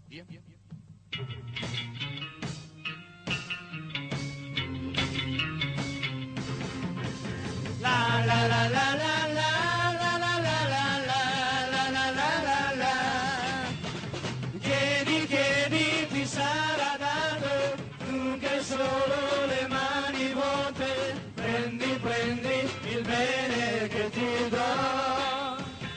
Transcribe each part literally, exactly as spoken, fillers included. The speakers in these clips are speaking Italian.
Via. La la la la la la la la la la la la la la. Chiedi, chiedi, ti sarà dato, tu che solo le mani vuote, prendi, prendi il bene che ti do.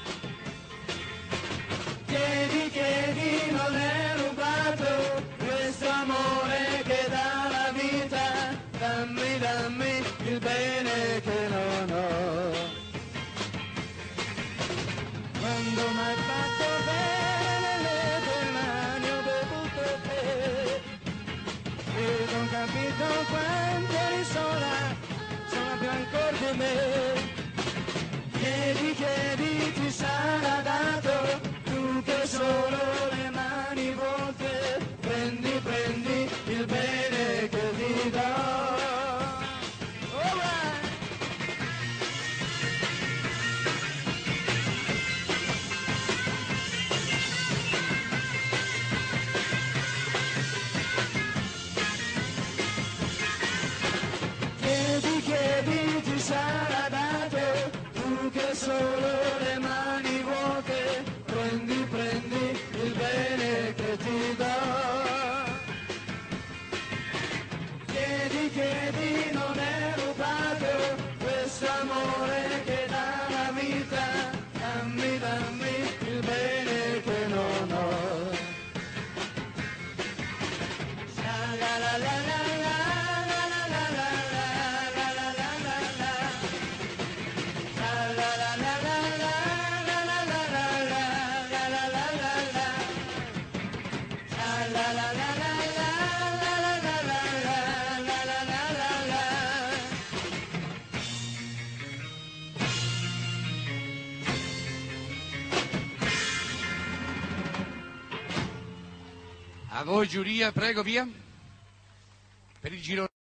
Chiedi, chiedi, non è rubato, questo amore che dà la vita, dammi, dammi il bene che non ho. Quando m'hai fatto bene nelle tue mani ho bevuto te, e non ho capito quanto eri sola, sola più ancora di me. Chiedi, chiedi, ti sarà dato, tu che solo le mani vuote, prendi, prendi il bene che ti do. Chiedi, chiedi, ti sarà dato, tu che solo le mani vuote, prendi, prendi il bene che ti do. Chiedi, chiedi, non è rubato, questo amore che dà la vita, dammi, dammi il bene che non ho. La la la la la la. A voi giuria, prego, via. Per il giro.